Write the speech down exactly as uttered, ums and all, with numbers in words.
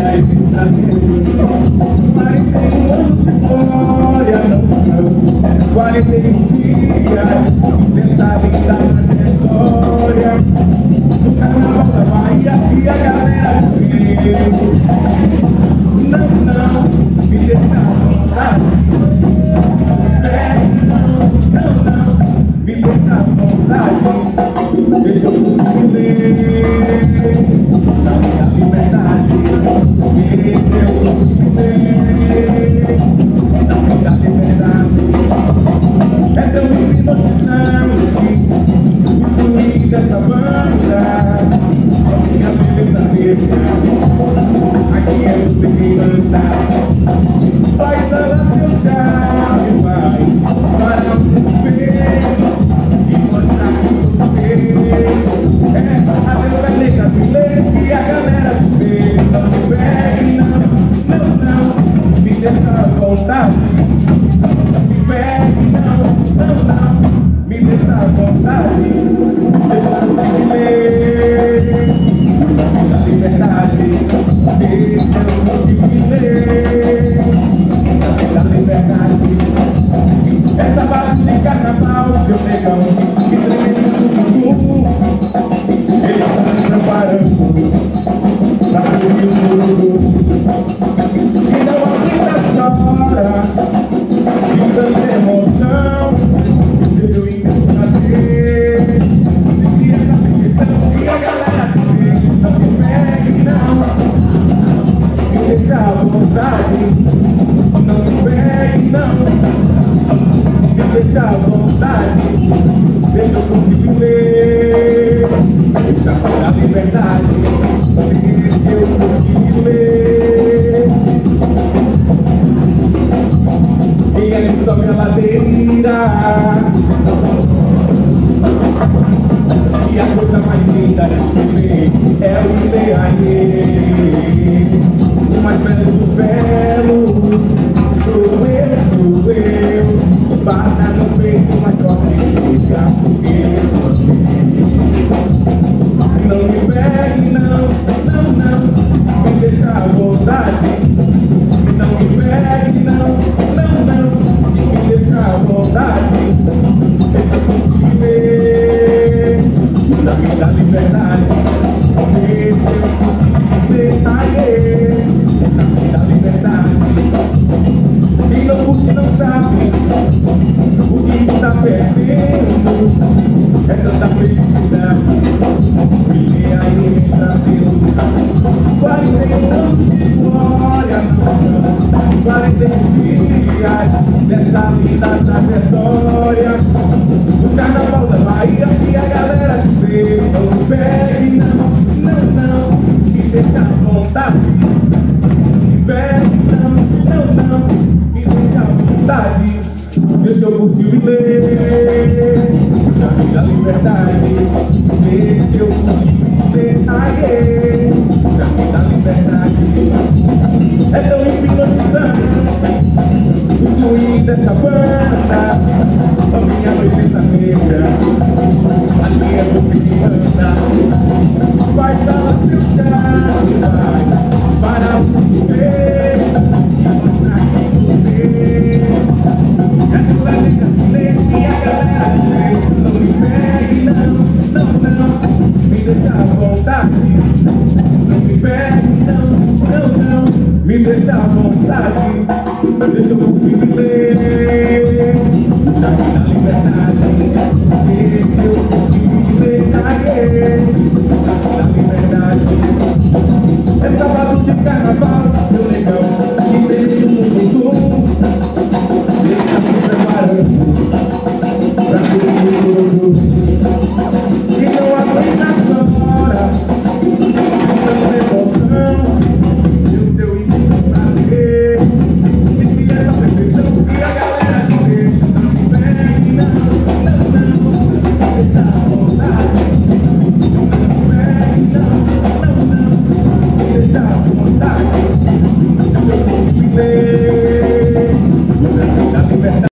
alegria e de prazer. Mas tem outra história, não são quarenta e um dias nessa linda trajetória do Carnaval da Bahia e a galera veio. Não, não, me deixa à vontade. Não, não, me deixa à vontade. Deixa eu viver, sabe da liberdade. Deixa eu viver, sabe da liberdade. É tão hipnotizante o swing dessa banda. A minha beleza negra, aqui é você quem manda. Faz ela seu charme, vai para o ver e mostrar que você é a beleza negra brasileira e a galera dizer: não me pegue, não, não, não, me deixa à vontade. Me pegue, não, não, não, me deixa à vontade. Deixa eu viver, sabe da liberdade. Deixa eu viver, sabe da liberdade. Essa base de carnaval, seu negão, que tremendo no ele está se preparando para subir o muro. E não há muita chora, de tanta emoção. Eu indo saber de que essa petição e a galera diz: não me pegue, não, me deixa à vontade. Não me pegue, não, me deixa à vontade. Deixa eu conseguir ler, deixa para a liberdade. Deixa eu conseguir ler. E ele sobe a ladeira e a coisa mais linda de se ver é o Ileaie. O mais belo dos belos sou eu, sou eu. Bata no peito, mas forte fica, porque sou eu. Não me pegue, não, não, não, me deixa à vontade. Não me pegue, não, não, não, me deixa à vontade. Deixa eu viver, sabe da liberdade. Deixa eu viver, aê, sabe da liberdade. E não curte, não sabe o que está perdendo. É tanta felicidade, e aí me trazendo. Quarenta e anos de glória, não, quarenta e um dias dessa linda trajetória do Carnaval da Bahia e a galera dizer: não me pegue, não, não, não, me deixa à vontade. Me pegue, não, não, não, me deixa à vontade. Deixa eu curtir e ler, sabe da liberdade. Deixa eu curtir e ler, aê, sabe da liberdade. É tão hipnotizante o swing dessa banda. A minha beleza negra, ali é você que manda. Vai dar seu charme, para o ver e mostrar que você é a beleza negra e a galera dizer: não me pegue, não, não, não, me deixa à vontade. Não me pegue, não, não, não, me deixa à vontade. Deixa eu curtir e ler, sabe da liberdade. Deixa eu curtir e ler, aê.